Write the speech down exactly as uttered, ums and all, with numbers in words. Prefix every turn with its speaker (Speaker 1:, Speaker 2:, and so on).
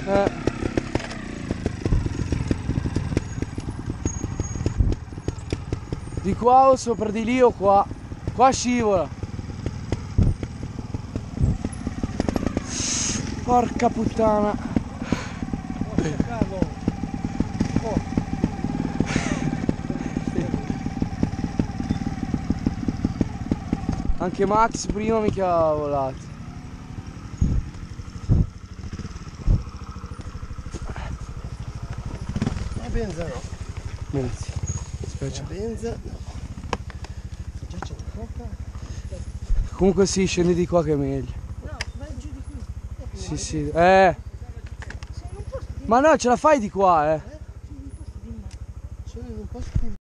Speaker 1: Eh. Di qua o sopra di lì o qua? Qua scivola. Porca puttana. Anche Max prima mica ha volato.
Speaker 2: La benza no.
Speaker 1: Grazie. Aspetta.
Speaker 2: La benza. Già c'è la coca.
Speaker 1: Comunque sì, scendi di qua che è meglio.
Speaker 3: No, vai giù di qui.
Speaker 1: Sì, sì. Eh. Ma no, ce la fai di qua, eh.
Speaker 2: Sono in un posto di